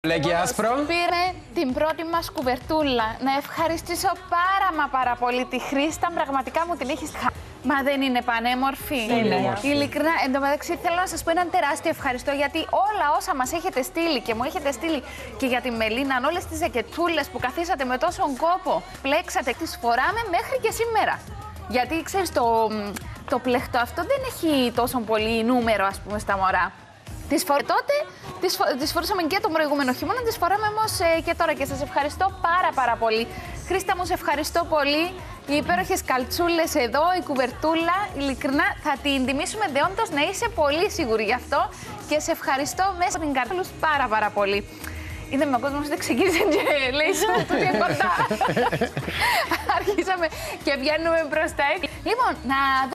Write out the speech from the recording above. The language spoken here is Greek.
Λέγει άσπρο. Πήρε την πρώτη μας κουβερτούλα. Να ευχαριστήσω πάρα πολύ τη Χρήστα. Πραγματικά μου την έχεις χάσει. Μα δεν είναι πανέμορφη? Είναι. Ειλικρινά, εν τω μεταξύ θέλω να σας πω έναν τεράστιο ευχαριστώ, γιατί όλα όσα μας έχετε στείλει και μου έχετε στείλει και για τη Μελίνα, όλες τις ζακετούλες που καθίσατε με τόσον κόπο, πλέξατε, τις φοράμε μέχρι και σήμερα. Γιατί ξέρεις, το πλεχτό αυτό δεν έχει τόσο πολύ νούμερο, ας πούμε, στα μωρά. Τότε τις φορούσαμε και τον προηγούμενο χειμώνα, τις φοράμε όμως και τώρα και σας ευχαριστώ πάρα πολύ. Χρήστα μου, σε ευχαριστώ πολύ. Οι υπέροχες καλτσούλες εδώ, η κουβερτούλα, ειλικρινά θα την τιμήσουμε δεόντως, να είσαι πολύ σίγουρη γι' αυτό και σε ευχαριστώ μέσα από την καρδούλα πάρα πολύ. Είδαμε ο κόσμος ότι ξεκίνησε και λέει σου τούτη κοντά. Αρχίσαμε και βγαίνουμε προς τα έξω. Λοιπόν, να